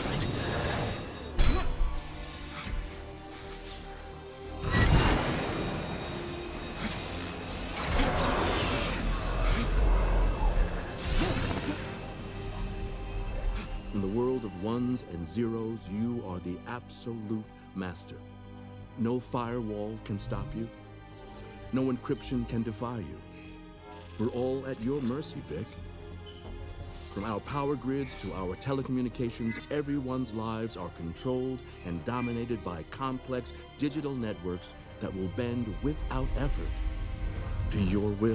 In the world of ones and zeros, you are the absolute master. No firewall can stop you. No encryption can defy you. We're all at your mercy, Vic. From our power grids to our telecommunications, everyone's lives are controlled and dominated by complex digital networks that will bend without effort to your will.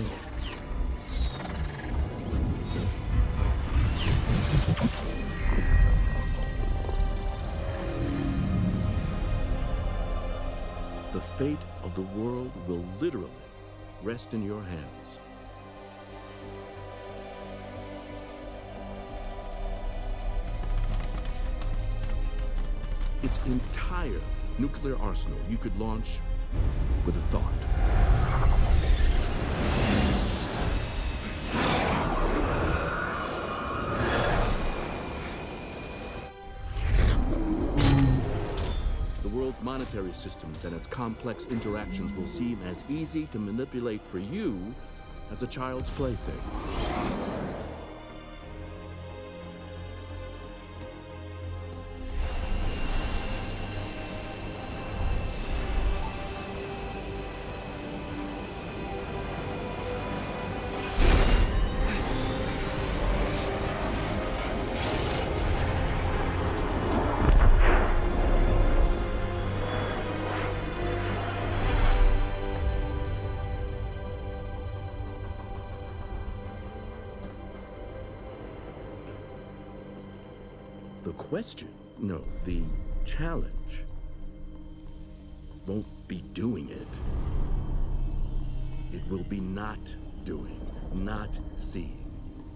The fate of the world will literally rest in your hands. Its entire nuclear arsenal you could launch with a thought. The world's monetary systems and its complex interactions will seem as easy to manipulate for you as a child's plaything. The question, no, the challenge won't be doing it. It will be not doing, not seeing.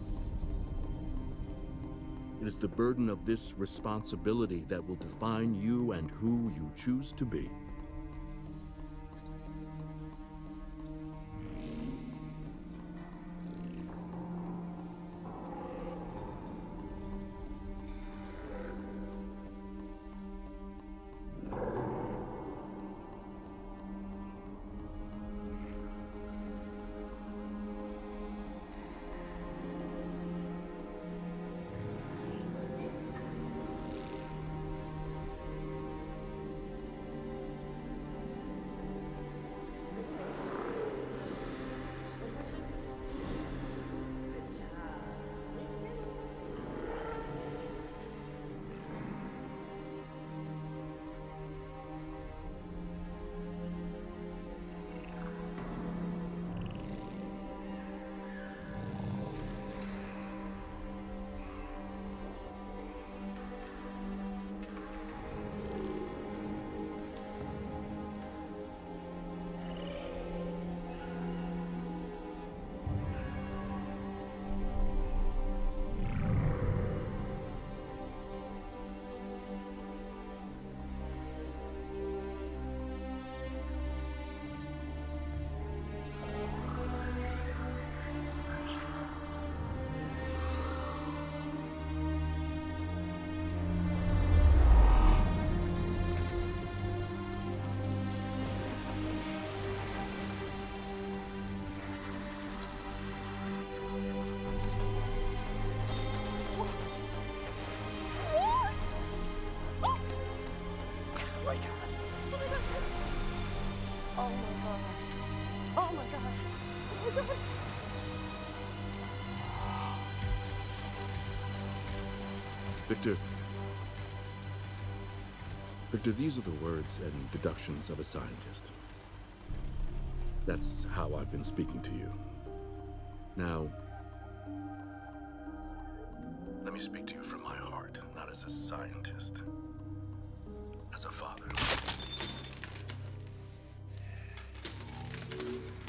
It is the burden of this responsibility that will define you and who you choose to be. Victor, these are the words and deductions of a scientist. That's how I've been speaking to you. Now, let me speak to you from my heart, not as a scientist, as a father.